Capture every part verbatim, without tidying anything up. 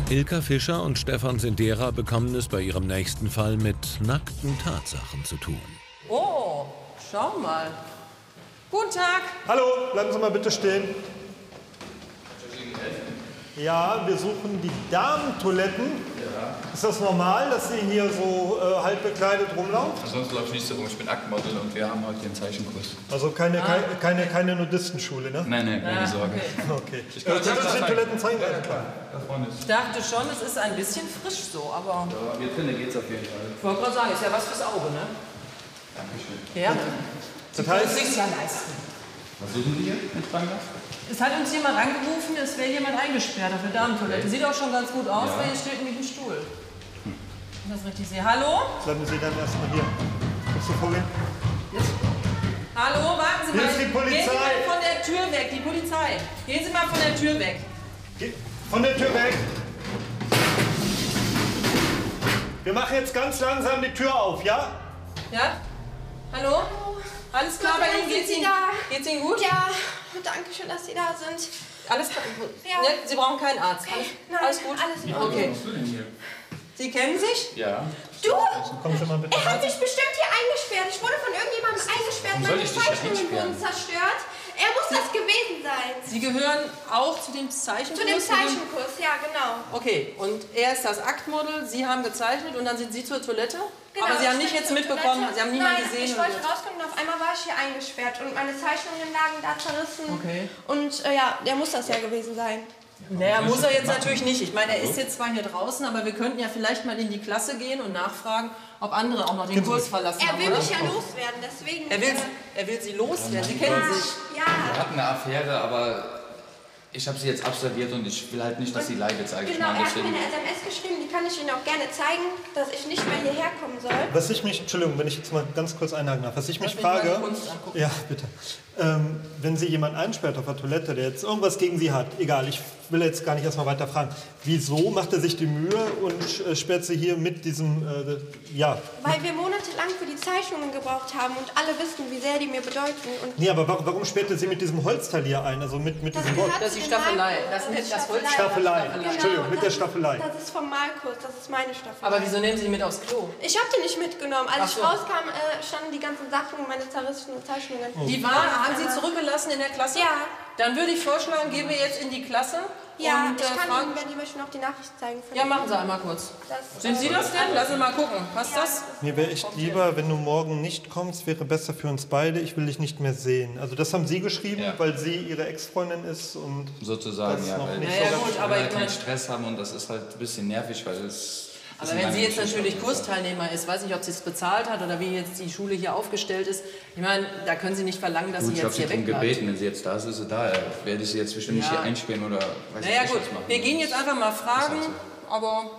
Ilka Fischer und Stefan Sindera bekommen es bei ihrem nächsten Fall mit nackten Tatsachen zu tun. Oh, schau mal. Guten Tag. Hallo, bleiben Sie mal bitte stehen. Ja, wir suchen die Damentoiletten. Ja. Ist das normal, dass Sie hier so äh, halb bekleidet rumlaufen? Sonst läuft nicht so rum. Ich bin Aktmodel und wir haben heute den Zeichenkurs. Also keine, ah. keine, keine, keine Nudistenschule, ne? Nein, nein, keine ah, Sorge. Okay. okay. Ich kann äh, Sie uns die Toiletten zeigen? Ja, klar. Da vorne ist. Ich dachte schon, es ist ein bisschen frisch so, aber... Ja, hier drinnen geht's auf jeden Fall. Ich wollte gerade sagen, ist ja was fürs Auge, ne? Dankeschön. Ja. Das heißt... sich ja leisten. Was suchen Sie hier, wenn ich fragen darf? Es hat uns jemand angerufen, es wäre jemand eingesperrt auf der Damentoilette. Sieht auch schon ganz gut aus, Ja. weil hier steht nämlich ein Stuhl. Wenn ich das richtig sehe. Hallo? Bleiben Sie dann erstmal hier. Kannst du vorgehen? Jetzt. Hallo, warten Sie Hier mal. ist die Polizei. Gehen Sie mal von der Tür weg, die Polizei. Gehen Sie mal von der Tür weg. Geh von der Tür weg. Wir machen jetzt ganz langsam die Tür auf, ja? Ja? Hallo? Alles klar bei Ihnen? Geht's Ihnen, geht's Ihnen gut? Ja, danke schön, dass Sie da sind. Alles klar? Ja. Ne, Sie brauchen keinen Arzt. Alles, Nein, alles gut? alles in Ordnung. Okay. Was du denn hier? Sie kennen sich? Ja. Du, Kommen Sie mal bitte. er hat sich bestimmt hier eingesperrt. Ich wurde von irgendjemandem eingesperrt. Warum soll Meine ich dich hier Zeichnungen einsperren? wurden zerstört. Er muss das gewesen sein. Sie gehören auch zu dem Zeichenkurs? Zu dem Zeichenkurs, ja, genau. Okay, und er ist das Aktmodel, Sie haben gezeichnet und dann sind Sie zur Toilette? Genau, Aber Sie haben ich nicht bin jetzt zur mitbekommen, Toilette. Sie haben niemanden Nein, gesehen? ich oder wollte so? rauskommen und auf einmal war ich hier eingesperrt und meine Zeichnungen lagen da zerrissen. Okay. Und äh, ja, der muss das ja gewesen sein. Naja, muss er jetzt natürlich nicht. Ich meine, er ist jetzt zwar hier draußen, aber wir könnten ja vielleicht mal in die Klasse gehen und nachfragen, ob andere auch noch den Kurs verlassen Er haben, will oder? mich ja loswerden, deswegen... Er will, äh, er will Sie loswerden, Sie kennen ja, sich. Ja. Wir hatten eine Affäre, aber ich habe sie jetzt absolviert und ich will halt nicht, dass sie leidet, sage ich Genau, mal. er hat mir Deswegen. eine S M S geschrieben, die kann ich Ihnen auch gerne zeigen, dass ich nicht mehr hierher kommen soll. Was ich mich, Entschuldigung, wenn ich jetzt mal ganz kurz einhaken darf, was ich mich Lass mich mal frage, die Kunst angucken. ja bitte, ähm, wenn Sie jemanden einsperrt auf der Toilette, der jetzt irgendwas gegen Sie hat, egal, ich will jetzt gar nicht erstmal weiter fragen, wieso macht er sich die Mühe und äh, sperrt Sie hier mit diesem, äh, ja. Weil wir monatelang für die Zeichnungen gebraucht haben und alle wissen, wie sehr die mir bedeuten. Und Nee, aber warum, warum sperrt er Sie mit diesem Holzteil hier ein, also mit, mit das diesem Holz? gehört Das ist zu die dem Staffelei. Malkurs. Das ist das Holz- Staffelei, Genau, Entschuldigung, mit das der ist- Staffelei. Das ist vom Malkurs, das ist meine Staffelei. Aber wieso nehmen Sie die mit aufs Klo? Ich habe die nicht mitgenommen. Als Ach so. ich rauskam, äh, standen die ganzen Sachen, meine zerrissenen Zeichnungen. Die waren, haben Sie zurückgelassen in der Klasse? Ja. Dann würde ich vorschlagen, gehen wir jetzt in die Klasse. Ja, und, ich äh, kann fragen. Ihnen, wenn die möchten, auch die Nachricht zeigen. von Ja, ihm. machen Sie einmal kurz. Das, Sind Sie das denn? Lassen Sie mal gucken. Passt das? Mir wäre echt lieber, wenn du morgen nicht kommst, wäre besser für uns beide. Ich will dich nicht mehr sehen. Also das haben Sie geschrieben, Ja. weil sie Ihre Ex-Freundin ist und Sozusagen, das ja. noch Weil nicht Naja, so gut, ganz- aber wir ich halt meine- keinen Stress haben und das ist halt ein bisschen nervig, weil es... Aber wenn sie jetzt natürlich Kursteilnehmer ist, weiß nicht, ob sie es bezahlt hat oder wie jetzt die Schule hier aufgestellt ist. Ich meine, da können Sie nicht verlangen, dass Gut, sie ich habe jetzt sie hier darum wegbleibt. gebeten, wenn sie jetzt da ist, ist sie da. Werde ich sie jetzt bestimmt nicht Ja. hier einsperren oder weiß Naja ich gut, was machen. wir gehen jetzt einfach mal fragen, halt aber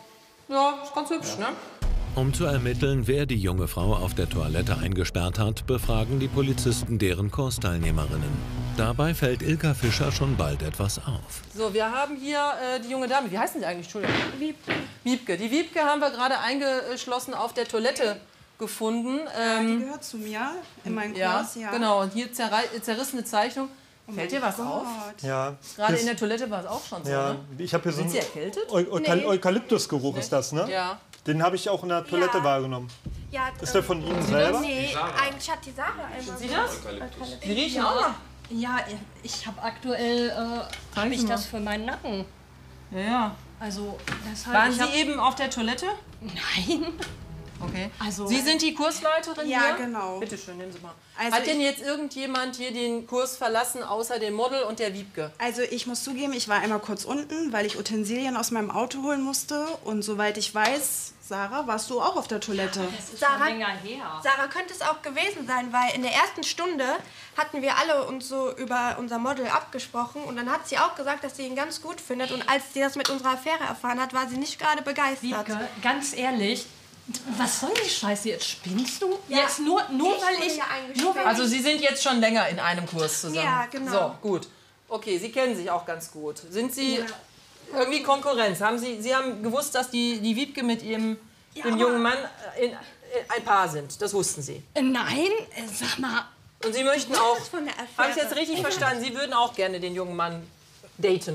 ja, ist ganz hübsch, ne? Um zu ermitteln, wer die junge Frau auf der Toilette eingesperrt hat, befragen die Polizisten deren Kursteilnehmerinnen. Dabei fällt Ilka Fischer schon bald etwas auf. So, wir haben hier äh, die junge Dame. Wie heißen die eigentlich? Entschuldigung. Wiebke. Wiebke. Die Wiebke haben wir gerade eingeschlossen auf der Toilette gefunden. Ähm, Die gehört zu mir in meinen ja, Kurs, ja. genau. Und hier zerrei- zerrissene Zeichnung. Fällt dir was auf? Ja, Gerade hier in der ist- Toilette war es auch schon so, ja, ne? ich habe hier so Sind Sie einen erkältet? Eu Euka Nee. Eukalyptusgeruch ist das, ne? Ja. Den habe ich auch in der Toilette Ja. wahrgenommen. Ja, Ist der von Ihnen selber? Nee, eigentlich hat die Sarah einmal. Sie das? Die riechen auch. Ja, ich habe aktuell äh, hab ich das für meinen Nacken. Ja, ja. Also deshalb. Waren ich Sie hab, eben auf der Toilette? Nein. Okay. Also- Sie sind die Kursleiterin Ja, hier? genau. Bitte schön, nehmen Sie mal. Also Hat denn ich- jetzt irgendjemand hier den Kurs verlassen, außer dem Model und der Wiebke? Also ich muss zugeben, ich war einmal kurz unten, weil ich Utensilien aus meinem Auto holen musste. Und soweit ich weiß, Sarah, warst du auch auf der Toilette? das ist Sarah- schon länger her. Sarah könnte es auch gewesen sein, weil in der ersten Stunde hatten wir alle uns so über unser Model abgesprochen und dann hat sie auch gesagt, dass sie ihn ganz gut findet und als sie das mit unserer Affäre erfahren hat, war sie nicht gerade begeistert. Wiebke, ganz ehrlich, was soll die Scheiße jetzt? Spinnst du? Ja. Jetzt nur, nur Ich weil wurde ich. ja eingesperrt. Nur weil Also Sie sind jetzt schon länger in einem Kurs zusammen. Ja, genau. So, gut. Okay, Sie kennen sich auch ganz gut. Sind Sie irgendwie Konkurrenz? Haben Sie, Sie haben gewusst, dass die, die Wiebke mit ihrem dem jungen Mann in, in ein Paar sind. Das wussten Sie. ich, Nein, äh, sag mal. Und Sie möchten auch, von der Affäre. habe ich jetzt richtig verstanden, Sie würden auch gerne den jungen Mann daten.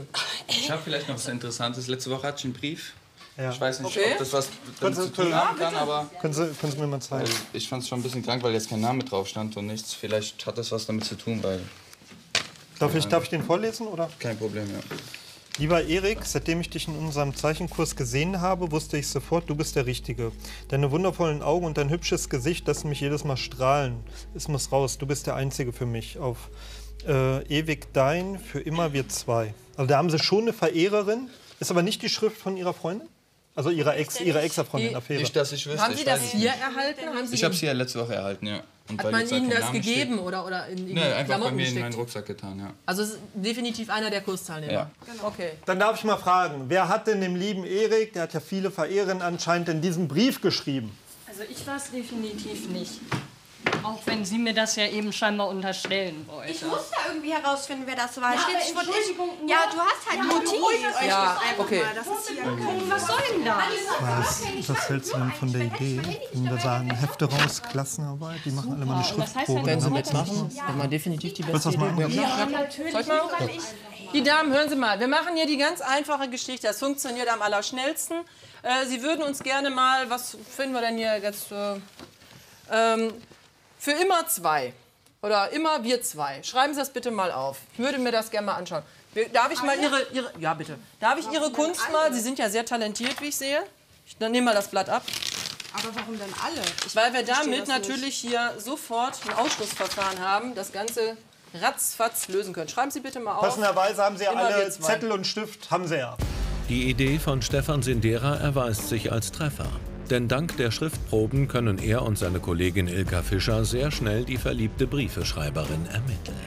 Ich habe vielleicht noch was Interessantes. Letzte Woche hatte ich einen Brief. Ja. Ich weiß nicht, Okay. ob das was damit zu tun haben kann, aber Können Sie, können Sie mir mal zeigen? also ich fand es schon ein bisschen krank, weil jetzt kein Name drauf stand und nichts. Vielleicht hat das was damit zu tun, weil... Darf ich, darf ich den vorlesen, oder? Kein Problem, ja. Lieber Erik, seitdem ich dich in unserem Zeichenkurs gesehen habe, wusste ich sofort, du bist der Richtige. Deine wundervollen Augen und dein hübsches Gesicht lassen mich jedes Mal strahlen. Es muss raus, du bist der Einzige für mich. Auf äh, ewig dein, für immer wir zwei. Also da haben Sie schon eine Verehrerin, ist aber nicht die Schrift von Ihrer Freundin? Also Ihrer Ex, Ihrer Ex-Freundin, Affäre. Nicht, dass ich wüsste. Haben Sie ich das weiß hier nicht. erhalten? Haben Sie Ich habe es hier letzte Woche erhalten, ja. Und Hat weil man jetzt da Ihnen kein das Name gegeben steht- oder, oder in, in Nee, die einfach bei Klamotten mir in gesteckt? meinen Rucksack getan, ja. Also es ist definitiv einer der Kursteilnehmer. Ja. Okay. Dann darf ich mal fragen, wer hat denn dem lieben Erik, der hat ja viele Verehrerinnen anscheinend, in diesen Brief geschrieben? Also ich war es definitiv nicht. Auch wenn Sie mir das ja eben scheinbar unterstellen wollten. Ich muss ja irgendwie herausfinden, wer das war. Ja, Schließlich aber wurde ich, Entschuldigung, ja, du hast halt ein Motiv. Ja, okay. Das ist hier Was soll denn das? Was, was hältst du denn von der Idee, wenn wir sagen, Hefte raus, Klassenarbeit, die machen alle mal eine Und das heißt Schriftprobe. ja, Wenn Sie dann mitmachen, das war definitiv die Willst du beste das mal Idee. angehen? Ja, natürlich. Soll ich mal? Die Damen, hören Sie mal, wir machen hier die ganz einfache Geschichte. Das funktioniert am allerschnellsten. Äh, Sie würden uns gerne mal, was finden wir denn hier jetzt? Äh, ähm, für immer zwei. Oder immer wir zwei. Schreiben Sie das bitte mal auf. Ich würde mir das gerne mal anschauen. Wir- Darf ich mal Ihre, Ihre, ja bitte. Darf ich Ihre Kunst mal? Sie sind ja sehr talentiert, wie ich sehe. Ich dann nehme mal das Blatt ab. Aber warum denn alle? Ich Weil wir verstehe damit das nicht. natürlich hier sofort ein Ausschlussverfahren haben, das Ganze ratzfatz lösen können. Schreiben Sie bitte mal auf. Passenderweise haben Sie ja Immer alle wir zwei. Zettel und Stift, haben Sie ja. Die Idee von Stefan Sindera erweist sich als Treffer. Denn dank der Schriftproben können er und seine Kollegin Ilka Fischer sehr schnell die verliebte Briefeschreiberin ermitteln.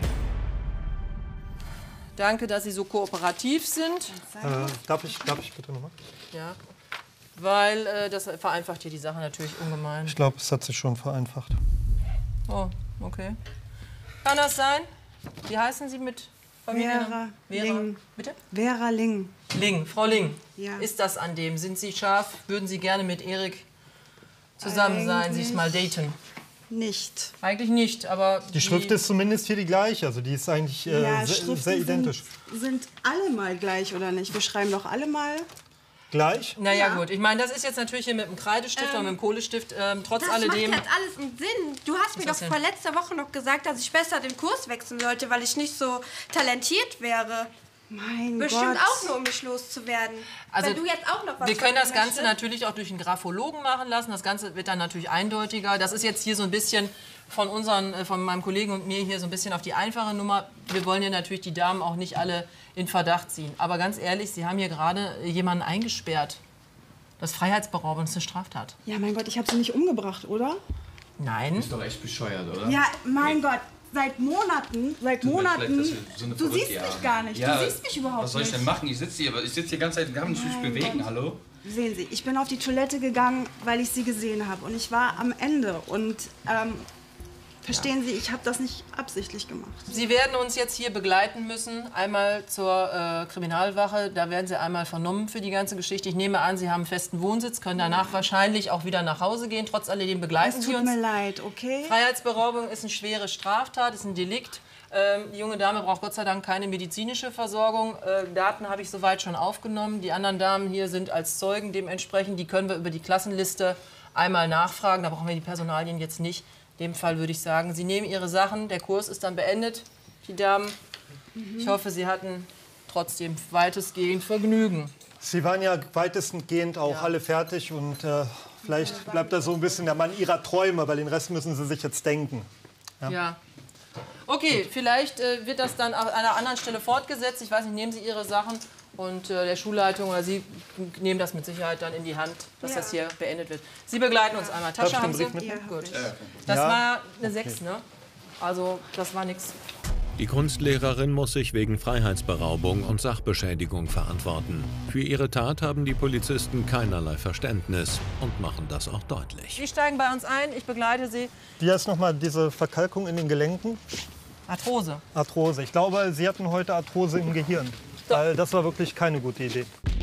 Danke, dass Sie so kooperativ sind. Äh, darf, ich, darf ich bitte nochmal? Ja. Weil äh, das vereinfacht hier die Sache natürlich ungemein. Ich glaube, es hat sich schon vereinfacht. Oh, okay. Kann das sein? Wie heißen Sie mit Familiennamen? Vera Ling. Bitte? Vera Ling. Ling, Frau Ling. Ja. Ist das an dem? Sind Sie scharf? Würden Sie gerne mit Erik zusammen sein, sich mal daten? Nicht. Eigentlich nicht, aber Die Schrift ist zumindest hier die gleiche, also die ist eigentlich äh, Ja, sehr, Schriften sehr identisch. Sind, sind alle mal gleich, oder nicht? Wir schreiben doch alle mal. Gleich? Naja, Ja. gut. Ich meine, das ist jetzt natürlich hier mit dem Kreidestift oder mit dem Kohlestift. Ähm, trotz Das alledem. macht jetzt alles einen Sinn. Du hast mir doch das denn? vor letzter Woche noch gesagt, dass ich besser den Kurs wechseln sollte, weil ich nicht so talentiert wäre. Mein Bestimmt Gott. auch nur, um mich loszuwerden. Also, Wenn du jetzt auch noch was Wir können von das mir Ganze möchtest. natürlich auch durch einen Graphologen machen lassen. Das Ganze wird dann natürlich eindeutiger. Das ist jetzt hier so ein bisschen von unseren, äh, von meinem Kollegen und mir hier so ein bisschen auf die einfache Nummer. Wir wollen hier natürlich die Damen auch nicht alle in Verdacht ziehen. Aber ganz ehrlich, Sie haben hier gerade jemanden eingesperrt. Das Freiheitsberauben ist eine Straftat. Ja, mein Gott, ich habe sie nicht umgebracht, oder? Nein. Ist doch echt bescheuert, oder? Ja, mein Gott. Seit Monaten, seit Tut mir Monaten. leid, dass wir so eine du verrückte siehst haben. mich gar nicht. Ja, du siehst mich überhaupt Was soll ich nicht. denn machen? Ich sitze hier, aber ich sitze hier die ganze Zeit und kann mich nicht bewegen, hallo? Sehen Sie, ich bin auf die Toilette gegangen, weil ich sie gesehen habe. Und ich war am Ende. Und ähm, verstehen Sie, ich habe das nicht absichtlich gemacht. Sie werden uns jetzt hier begleiten müssen, einmal zur äh, Kriminalwache. Da werden Sie einmal vernommen für die ganze Geschichte. Ich nehme an, Sie haben einen festen Wohnsitz, können danach wahrscheinlich auch wieder nach Hause gehen. Trotz alledem begleiten Es Sie tut uns. mir leid, okay? Freiheitsberaubung ist eine schwere Straftat, ist ein Delikt. Ähm, die junge Dame braucht Gott sei Dank keine medizinische Versorgung. Äh, Daten habe ich soweit schon aufgenommen. Die anderen Damen hier sind als Zeugen dementsprechend. Die können wir über die Klassenliste einmal nachfragen. Da brauchen wir die Personalien jetzt nicht. In dem Fall würde ich sagen, Sie nehmen Ihre Sachen. Der Kurs ist dann beendet, die Damen. Ich hoffe, Sie hatten trotzdem weitestgehend Vergnügen. Sie waren ja weitestgehend auch Ja. alle fertig und äh, vielleicht bleibt da so ein bisschen der Mann Ihrer Träume, weil den Rest müssen Sie sich jetzt denken. Ja. Okay, vielleicht äh, wird das dann an einer anderen Stelle fortgesetzt. Ich weiß nicht, nehmen Sie Ihre Sachen und äh, der Schulleitung oder Sie nehmen das mit Sicherheit dann in die Hand, dass Ja. das hier beendet wird. Sie begleiten uns einmal. Darf ich Tasche den haben Sie? Brief mitnehmen? Gut. Das Ja. war eine sechs, ne? Also das war nichts. Die Kunstlehrerin muss sich wegen Freiheitsberaubung und Sachbeschädigung verantworten. Für ihre Tat haben die Polizisten keinerlei Verständnis und machen das auch deutlich. Sie steigen bei uns ein, ich begleite Sie. Wie heißt nochmal diese Verkalkung in den Gelenken? Arthrose. Arthrose. Ich glaube, Sie hatten heute Arthrose im Gehirn. Weil das war wirklich keine gute Idee.